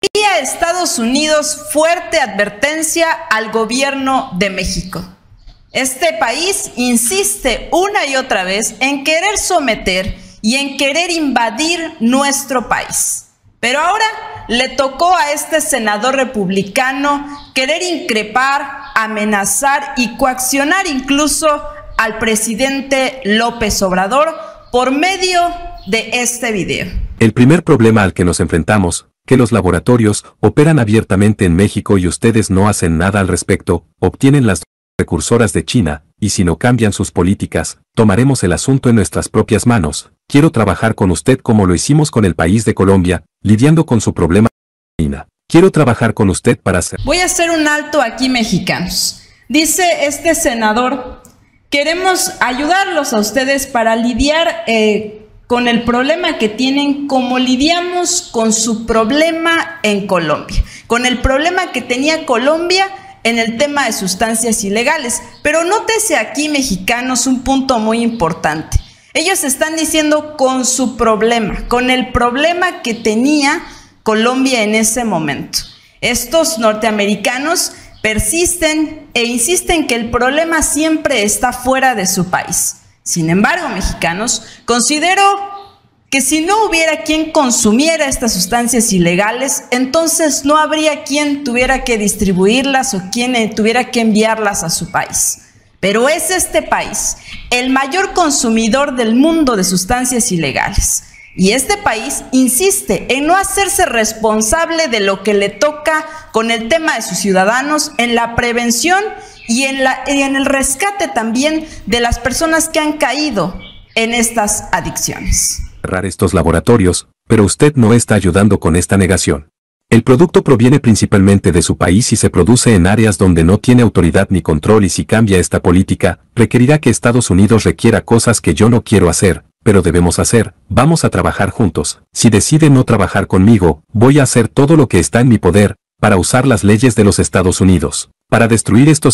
Envía a Estados Unidos fuerte advertencia al gobierno de México. Este país insiste una y otra vez en querer someter y en querer invadir nuestro país. Pero ahora le tocó a este senador republicano querer increpar, amenazar y coaccionar incluso al presidente López Obrador por medio de este video. El primer problema al que nos enfrentamos, que los laboratorios operan abiertamente en México y ustedes no hacen nada al respecto, obtienen las precursoras de China, y si no cambian sus políticas, tomaremos el asunto en nuestras propias manos. Quiero trabajar con usted como lo hicimos con el país de Colombia, lidiando con su problema de China. Quiero trabajar con usted para hacer... Voy a hacer un alto aquí, mexicanos. Dice este senador, queremos ayudarlos a ustedes para lidiar con el problema que tienen, como lidiamos con su problema en Colombia, con el problema que tenía Colombia en el tema de sustancias ilegales. Pero nótese aquí, mexicanos, un punto muy importante. Ellos están diciendo con su problema, con el problema que tenía Colombia en ese momento. Estos norteamericanos persisten e insisten que el problema siempre está fuera de su país. Sin embargo, mexicanos, considero que si no hubiera quien consumiera estas sustancias ilegales, entonces no habría quien tuviera que distribuirlas o quien tuviera que enviarlas a su país. Pero es este país el mayor consumidor del mundo de sustancias ilegales. Y este país insiste en no hacerse responsable de lo que le toca con el tema de sus ciudadanos, en la prevención y en el rescate también de las personas que han caído en estas adicciones. Cerrar estos laboratorios, pero usted no está ayudando con esta negación. El producto proviene principalmente de su país y se produce en áreas donde no tiene autoridad ni control, y si cambia esta política, requerirá que Estados Unidos requiera cosas que yo no quiero hacer, pero debemos hacer. Vamos a trabajar juntos. Si decide no trabajar conmigo, voy a hacer todo lo que está en mi poder, para usar las leyes de los Estados Unidos, para destruir estos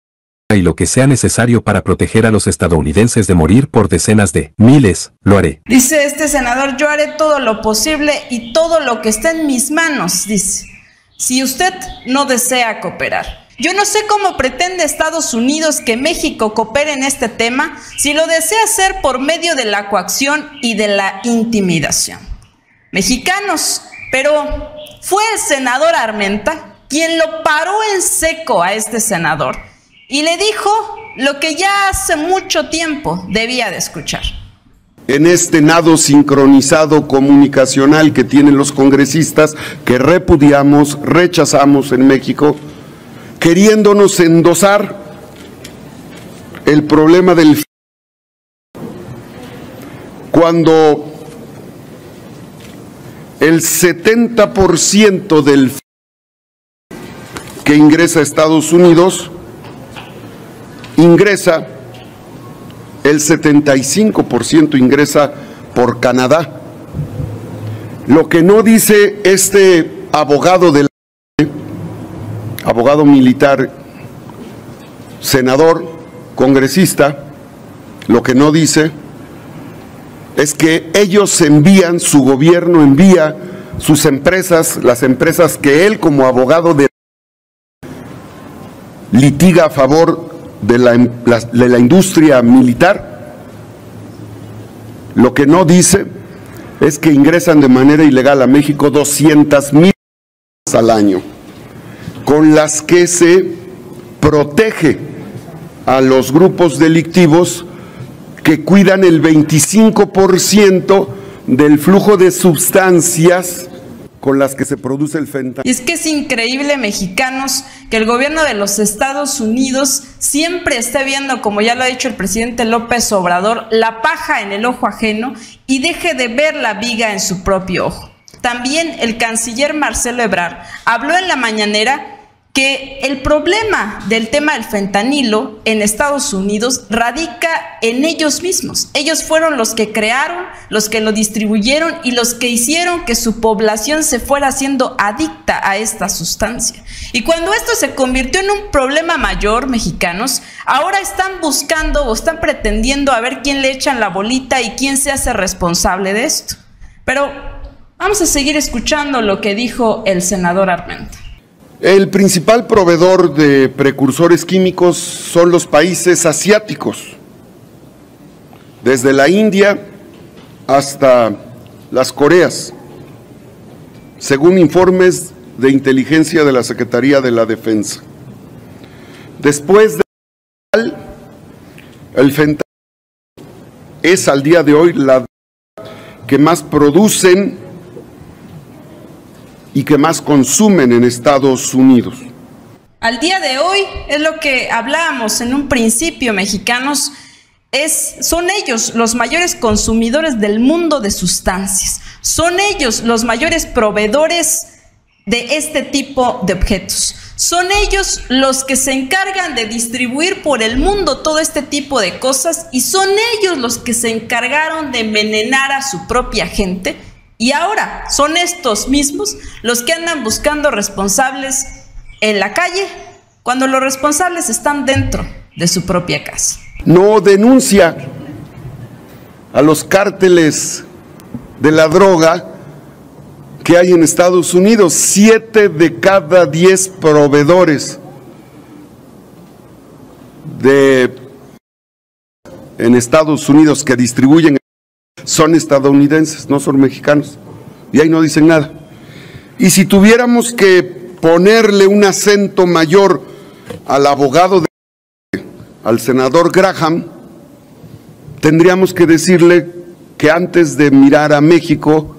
y lo que sea necesario para proteger a los estadounidenses de morir por decenas de miles. Lo haré. Dice este senador, yo haré todo lo posible y todo lo que está en mis manos, dice, si usted no desea cooperar. Yo no sé cómo pretende Estados Unidos que México coopere en este tema si lo desea hacer por medio de la coacción y de la intimidación. Mexicanos, pero fue el senador Armenta quien lo paró en seco a este senador y le dijo lo que ya hace mucho tiempo debía de escuchar. En este nado sincronizado comunicacional que tienen los congresistas, que repudiamos, rechazamos en México, queriéndonos endosar el problema del... Cuando el 70% del que ingresa a Estados Unidos, ingresa, el 75% ingresa por Canadá. Lo que no dice este abogado militar, senador, congresista, lo que no dice es que ellos envían, su gobierno envía sus empresas, las empresas que él como abogado litiga a favor de la industria militar. Lo que no dice es que ingresan de manera ilegal a México 200,000 al año, con las que se protege a los grupos delictivos que cuidan el 25% del flujo de sustancias con las que se produce el fentanilo. Y es que es increíble, mexicanos, que el gobierno de los Estados Unidos siempre esté viendo, como ya lo ha dicho el presidente López Obrador, la paja en el ojo ajeno y deje de ver la viga en su propio ojo. También el canciller Marcelo Ebrard habló en la mañanera que el problema del tema del fentanilo en Estados Unidos radica en ellos mismos. Ellos fueron los que crearon, los que lo distribuyeron y los que hicieron que su población se fuera haciendo adicta a esta sustancia. Y cuando esto se convirtió en un problema mayor, mexicanos, ahora están buscando o están pretendiendo a ver quién le echan la bolita y quién se hace responsable de esto. Pero Vamos a seguir escuchando lo que dijo el senador Armenta. El principal proveedor de precursores químicos son los países asiáticos, desde la India hasta las Coreas, según informes de inteligencia de la Secretaría de la Defensa. Después de el fentanilo es al día de hoy la que más producen y que más consumen en Estados Unidos. Al día de hoy, es lo que hablábamos en un principio, mexicanos, son ellos los mayores consumidores del mundo de sustancias. Son ellos los mayores proveedores de este tipo de objetos. Son ellos los que se encargan de distribuir por el mundo todo este tipo de cosas y son ellos los que se encargaron de envenenar a su propia gente. Y ahora son estos mismos los que andan buscando responsables en la calle cuando los responsables están dentro de su propia casa. No denuncia a los cárteles de la droga que hay en Estados Unidos. 7 de cada 10 proveedores en Estados Unidos que distribuyen son estadounidenses, no son mexicanos, y ahí no dicen nada. Y si tuviéramos que ponerle un acento mayor al abogado, al senador Graham, tendríamos que decirle que antes de mirar a México,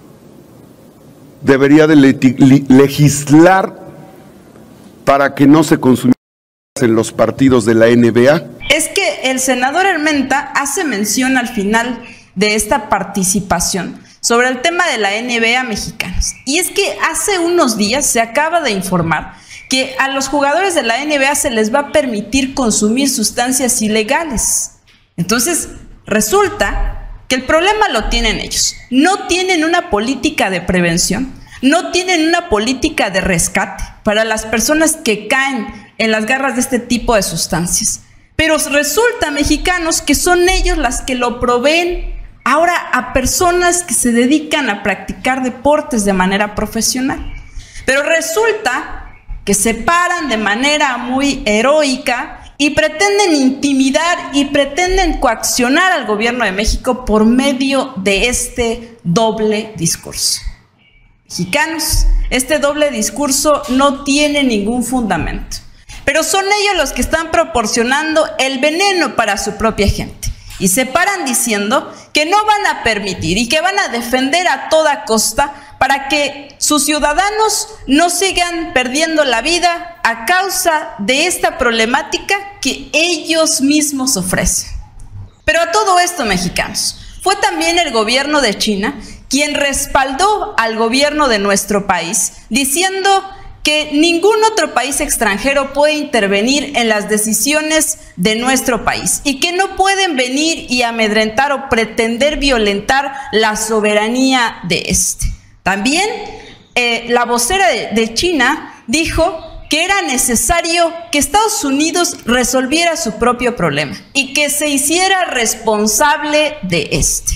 debería de legislar para que no se consumiera en los partidos de la NBA. Es que el senador Armenta hace mención al final de esta participación sobre el tema de la NBA mexicanos. Y es que hace unos días se acaba de informar que a los jugadores de la NBA se les va a permitir consumir sustancias ilegales. Entonces, resulta que el problema lo tienen ellos. No tienen una política de prevención, no tienen una política de rescate para las personas que caen en las garras de este tipo de sustancias. Pero resulta, mexicanos, que son ellos las que lo proveen ahora a personas que se dedican a practicar deportes de manera profesional. Pero resulta que se paran de manera muy heroica y pretenden intimidar y pretenden coaccionar al gobierno de México por medio de este doble discurso. Mexicanos, este doble discurso no tiene ningún fundamento, pero son ellos los que están proporcionando el veneno para su propia gente. Y se paran diciendo que no van a permitir y que van a defender a toda costa para que sus ciudadanos no sigan perdiendo la vida a causa de esta problemática que ellos mismos ofrecen. Pero a todo esto, mexicanos, fue también el gobierno de China quien respaldó al gobierno de nuestro país, diciendo que ningún otro país extranjero puede intervenir en las decisiones de nuestro país y que no pueden venir y amedrentar o pretender violentar la soberanía de este. También la vocera de China dijo que era necesario que Estados Unidos resolviera su propio problema y que se hiciera responsable de este.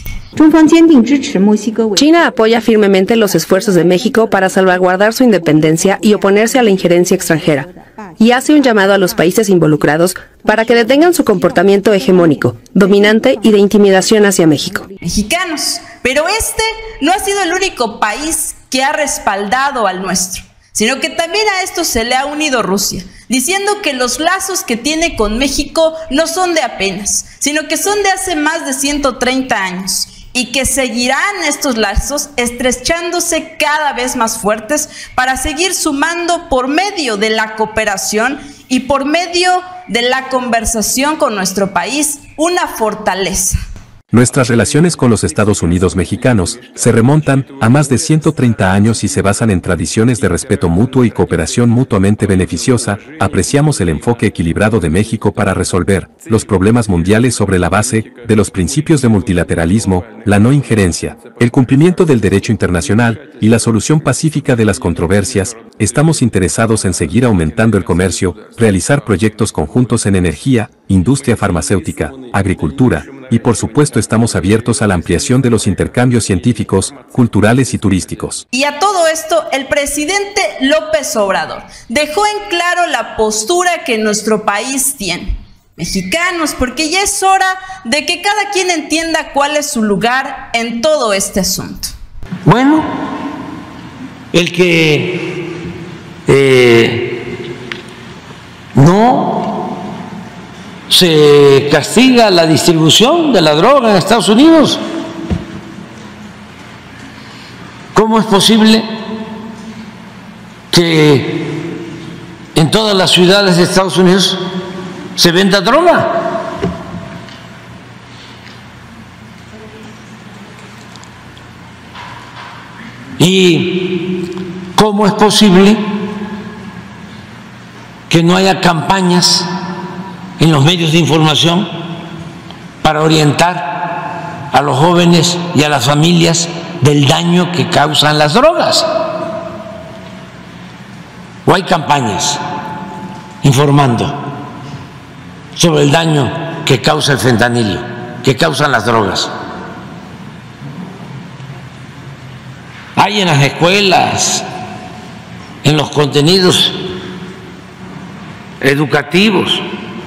China apoya firmemente los esfuerzos de México para salvaguardar su independencia y oponerse a la injerencia extranjera, y hace un llamado a los países involucrados para que detengan su comportamiento hegemónico, dominante y de intimidación hacia México. Mexicanos, pero este no ha sido el único país que ha respaldado al nuestro, sino que también a esto se le ha unido Rusia, diciendo que los lazos que tiene con México no son de apenas, sino que son de hace más de 130 años. Y que seguirán estos lazos estrechándose cada vez más fuertes para seguir sumando por medio de la cooperación y por medio de la conversación con nuestro país una fortaleza. Nuestras relaciones con los Estados Unidos mexicanos se remontan a más de 130 años y se basan en tradiciones de respeto mutuo y cooperación mutuamente beneficiosa. Apreciamos el enfoque equilibrado de México para resolver los problemas mundiales sobre la base de los principios de multilateralismo, la no injerencia, el cumplimiento del derecho internacional y la solución pacífica de las controversias. Estamos interesados en seguir aumentando el comercio, realizar proyectos conjuntos en energía, industria farmacéutica, agricultura, y por supuesto estamos abiertos a la ampliación de los intercambios científicos, culturales y turísticos. Y a todo esto, el presidente López Obrador dejó en claro la postura que nuestro país tiene. Mexicanos, porque ya es hora de que cada quien entienda cuál es su lugar en todo este asunto. Bueno, el que no se castiga la distribución de la droga en Estados Unidos. ¿Cómo es posible que en todas las ciudades de Estados Unidos se venda droga? ¿Y cómo es posible que no haya campañas en los medios de información para orientar a los jóvenes y a las familias del daño que causan las drogas? ¿O hay campañas informando sobre el daño que causa el fentanilo, que causan las drogas? Hay en las escuelas, en los contenidos educativos,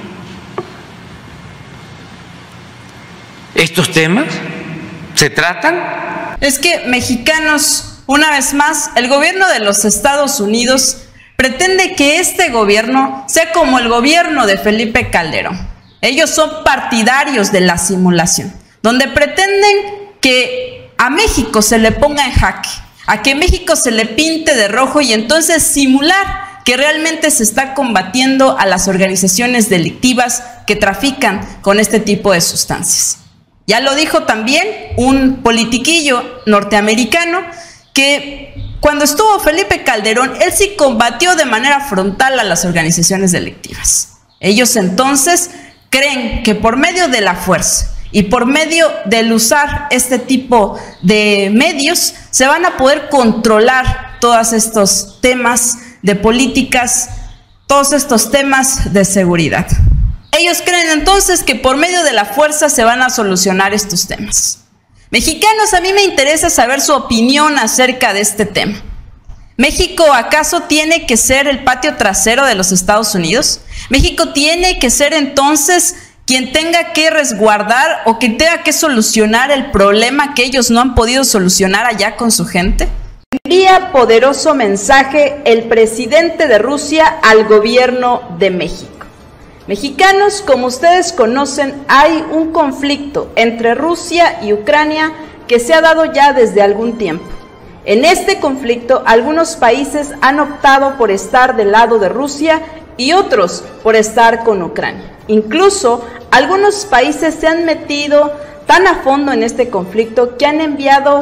¿estos temas se tratan? Es que, mexicanos, una vez más, el gobierno de los Estados Unidos pretende que este gobierno sea como el gobierno de Felipe Calderón. Ellos son partidarios de la simulación, donde pretenden que a México se le ponga en jaque, a que México se le pinte de rojo y entonces simular que realmente se está combatiendo a las organizaciones delictivas que trafican con este tipo de sustancias. Ya lo dijo también un politiquillo norteamericano que cuando estuvo Felipe Calderón, él sí combatió de manera frontal a las organizaciones delictivas. Ellos entonces creen que por medio de la fuerza y por medio del usar este tipo de medios se van a poder controlar todos estos temas de políticas, todos estos temas de seguridad. Ellos creen entonces que por medio de la fuerza se van a solucionar estos temas. Mexicanos, a mí me interesa saber su opinión acerca de este tema. ¿México acaso tiene que ser el patio trasero de los Estados Unidos? ¿México tiene que ser entonces quien tenga que resguardar o que tenga que solucionar el problema que ellos no han podido solucionar allá con su gente? Envía poderoso mensaje el presidente de Rusia al gobierno de México. Mexicanos, como ustedes conocen, hay un conflicto entre Rusia y Ucrania que se ha dado ya desde algún tiempo. En este conflicto, algunos países han optado por estar del lado de Rusia y otros por estar con Ucrania. Incluso, algunos países se han metido tan a fondo en este conflicto que han enviado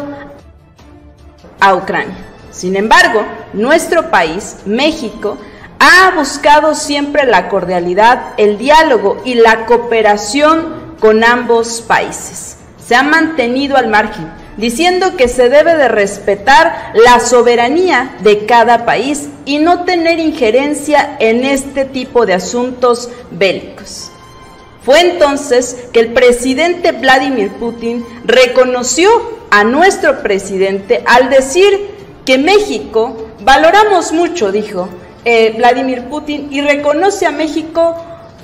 a Ucrania. Sin embargo, nuestro país, México, ha buscado siempre la cordialidad, el diálogo y la cooperación con ambos países. Se ha mantenido al margen, diciendo que se debe de respetar la soberanía de cada país y no tener injerencia en este tipo de asuntos bélicos. Fue entonces que el presidente Vladimir Putin reconoció a nuestro presidente al decir que México, valoramos mucho, dijo Vladimir Putin, y reconoce a México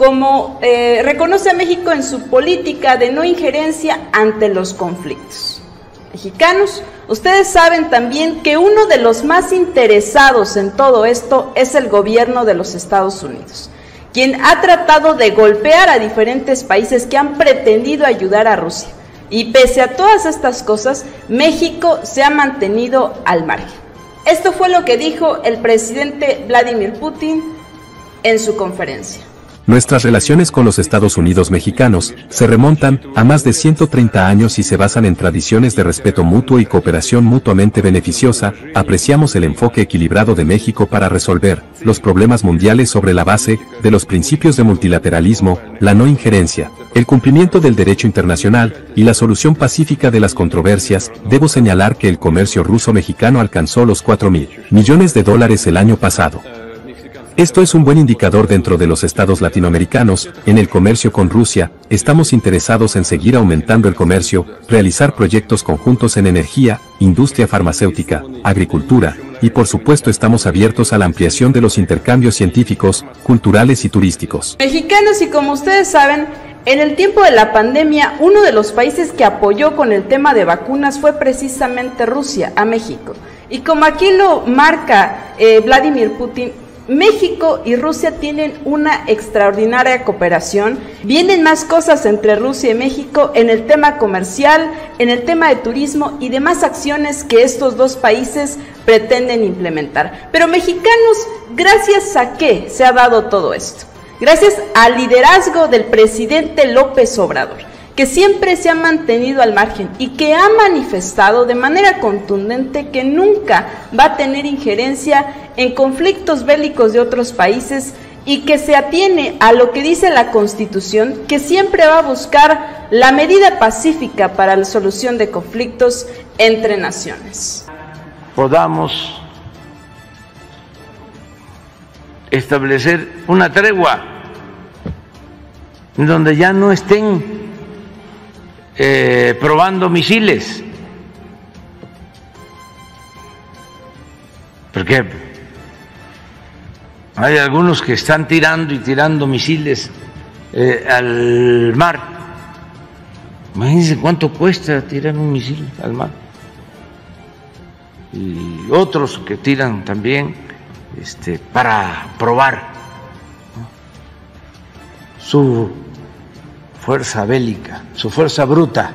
en su política de no injerencia ante los conflictos. Mexicanos, ustedes saben también que uno de los más interesados en todo esto es el gobierno de los Estados Unidos, quien ha tratado de golpear a diferentes países que han pretendido ayudar a Rusia. Y pese a todas estas cosas, México se ha mantenido al margen. Esto fue lo que dijo el presidente Vladimir Putin en su conferencia. Nuestras relaciones con los Estados Unidos mexicanos se remontan a más de 130 años y se basan en tradiciones de respeto mutuo y cooperación mutuamente beneficiosa. Apreciamos el enfoque equilibrado de México para resolver los problemas mundiales sobre la base de los principios de multilateralismo, la no injerencia, el cumplimiento del derecho internacional y la solución pacífica de las controversias. Debo señalar que el comercio ruso-mexicano alcanzó los $4.000 millones el año pasado. Esto es un buen indicador dentro de los estados latinoamericanos. En el comercio con Rusia, estamos interesados en seguir aumentando el comercio, realizar proyectos conjuntos en energía, industria farmacéutica, agricultura, y por supuesto estamos abiertos a la ampliación de los intercambios científicos, culturales y turísticos. Mexicanos, y como ustedes saben, en el tiempo de la pandemia, uno de los países que apoyó con el tema de vacunas fue precisamente Rusia a México. Y como aquí lo marca Vladimir Putin, México y Rusia tienen una extraordinaria cooperación. Vienen más cosas entre Rusia y México en el tema comercial, en el tema de turismo y demás acciones que estos dos países pretenden implementar. Pero mexicanos, ¿gracias a qué se ha dado todo esto? Gracias al liderazgo del presidente López Obrador, que siempre se ha mantenido al margen y que ha manifestado de manera contundente que nunca va a tener injerencia en conflictos bélicos de otros países y que se atiene a lo que dice la Constitución, que siempre va a buscar la medida pacífica para la solución de conflictos entre naciones. Podamos establecer una tregua en donde ya no estén probando misiles, porque hay algunos que están tirando y tirando misiles al mar. Imagínense cuánto cuesta tirar un misil al mar. Y otros que tiran también para probar, ¿no?, su fuerza bélica, su fuerza bruta.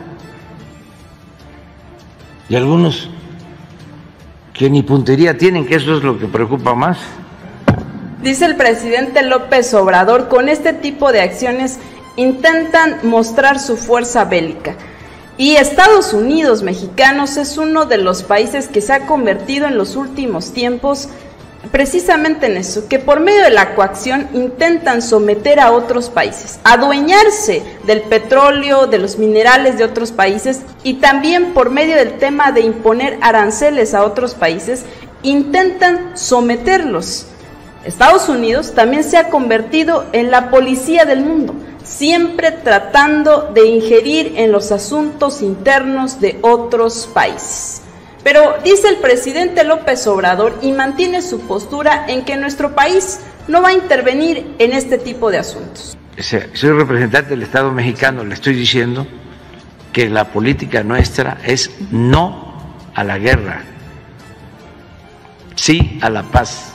Y algunos que ni puntería tienen, que eso es lo que preocupa más. Dice el presidente López Obrador, con este tipo de acciones intentan mostrar su fuerza bélica. Y Estados Unidos, mexicanos, es uno de los países que se ha convertido en los últimos tiempos precisamente en eso, que por medio de la coacción intentan someter a otros países, adueñarse del petróleo, de los minerales de otros países, y también por medio del tema de imponer aranceles a otros países, intentan someterlos. Estados Unidos también se ha convertido en la policía del mundo, siempre tratando de injerir en los asuntos internos de otros países. Pero dice el presidente López Obrador y mantiene su postura en que nuestro país no va a intervenir en este tipo de asuntos. Soy representante del Estado mexicano, le estoy diciendo que la política nuestra es no a la guerra, sí a la paz.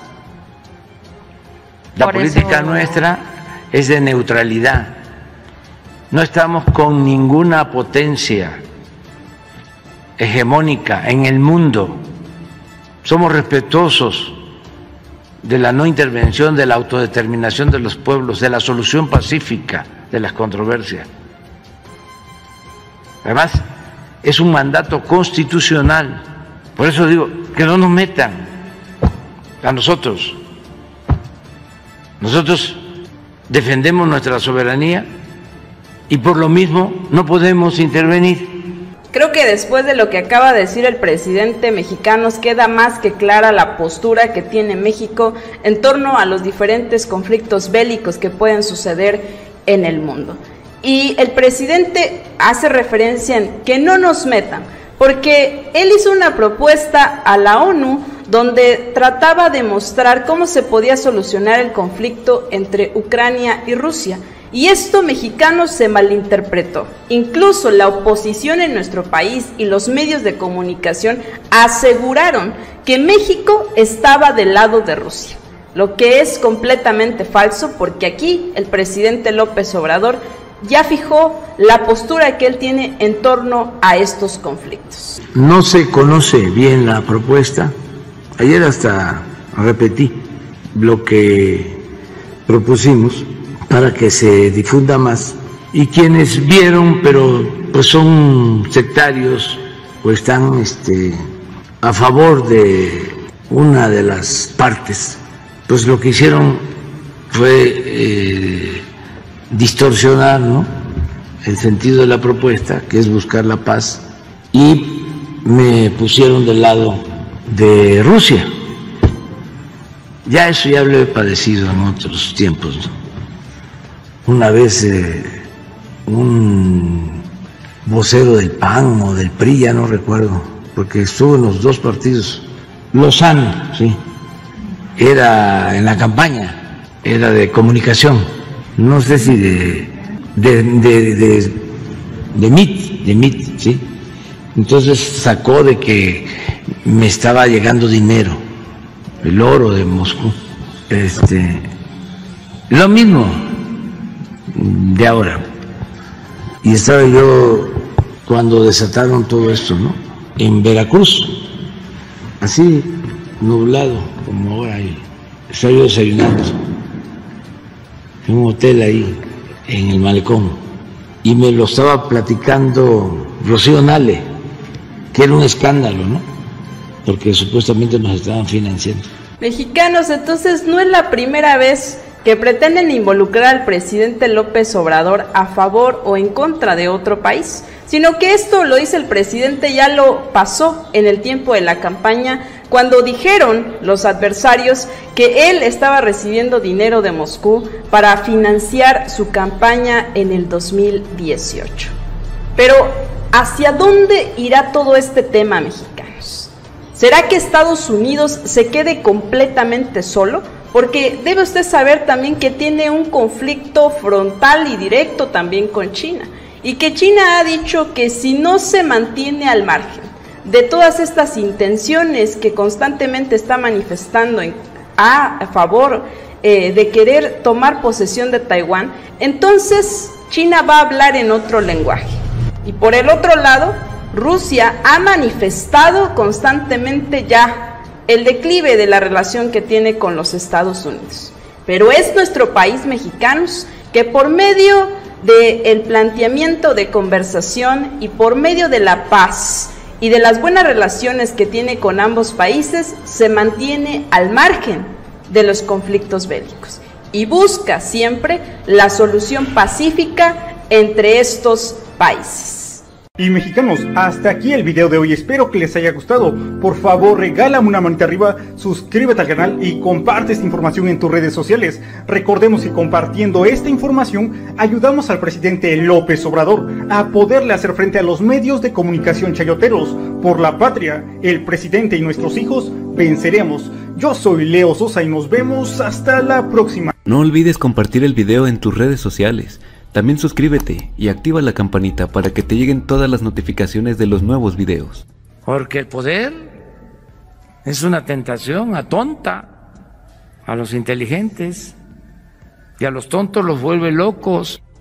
La política nuestra es de neutralidad. No estamos con ninguna potencia hegemónica en el mundo. Somos respetuosos de la no intervención, de la autodeterminación de los pueblos, de la solución pacífica de las controversias. Además, es un mandato constitucional. Por eso digo, que no nos metan a nosotros. Nosotros defendemos nuestra soberanía y por lo mismo no podemos intervenir. Creo que después de lo que acaba de decir el presidente mexicano, queda más que clara la postura que tiene México en torno a los diferentes conflictos bélicos que pueden suceder en el mundo. Y el presidente hace referencia en que no nos metan, porque él hizo una propuesta a la ONU donde trataba de mostrar cómo se podía solucionar el conflicto entre Ucrania y Rusia. Y esto, mexicanos, se malinterpretó. Incluso la oposición en nuestro país y los medios de comunicación aseguraron que México estaba del lado de Rusia, lo que es completamente falso, porque aquí el presidente López Obrador ya fijó la postura que él tiene en torno a estos conflictos. No se conoce bien la propuesta. Ayer hasta repetí lo que propusimos para que se difunda más, y quienes vieron, pero pues son sectarios o están a favor de una de las partes, pues lo que hicieron fue distorsionar, ¿no?, el sentido de la propuesta, que es buscar la paz, y me pusieron del lado de Rusia. Ya eso ya lo he padecido en otros tiempos, ¿no? Una vez un vocero del PAN o del PRI, ya no recuerdo, porque estuvo en los dos partidos, Lozano, sí, era en la campaña, era de comunicación, no sé si de MIT, sí. Entonces sacó de que me estaba llegando dinero, el oro de Moscú, lo mismo de ahora. Y estaba yo cuando desataron todo esto, ¿no? En Veracruz, así nublado como ahora, y estaba yo desayunando en un hotel ahí en el Malecón y me lo estaba platicando Rocío Nale, que era un escándalo, ¿no? Porque supuestamente nos estaban financiando. Mexicanos, entonces no es la primera vez que pretenden involucrar al presidente López Obrador a favor o en contra de otro país, sino que esto lo dice el presidente, ya lo pasó en el tiempo de la campaña, cuando dijeron los adversarios que él estaba recibiendo dinero de Moscú para financiar su campaña en el 2018. Pero, ¿hacia dónde irá todo este tema, mexicanos? ¿Será que Estados Unidos se quede completamente solo? Porque debe usted saber también que tiene un conflicto frontal y directo también con China, y que China ha dicho que si no se mantiene al margen de todas estas intenciones que constantemente está manifestando a favor de querer tomar posesión de Taiwán, entonces China va a hablar en otro lenguaje. Y por el otro lado, Rusia ha manifestado constantemente ya el declive de la relación que tiene con los Estados Unidos. Pero es nuestro país, mexicanos, que por medio del planteamiento de conversación y por medio de la paz y de las buenas relaciones que tiene con ambos países, se mantiene al margen de los conflictos bélicos y busca siempre la solución pacífica entre estos países. Y mexicanos, hasta aquí el video de hoy, espero que les haya gustado. Por favor, regálame una manita arriba, suscríbete al canal y comparte esta información en tus redes sociales. Recordemos que compartiendo esta información ayudamos al presidente López Obrador a poderle hacer frente a los medios de comunicación chayoteros. Por la patria, el presidente y nuestros hijos venceremos. Yo soy Leo Sosa y nos vemos hasta la próxima. No olvides compartir el video en tus redes sociales. También suscríbete y activa la campanita para que te lleguen todas las notificaciones de los nuevos videos. Porque el poder es una tentación atonta a los inteligentes y a los tontos los vuelve locos.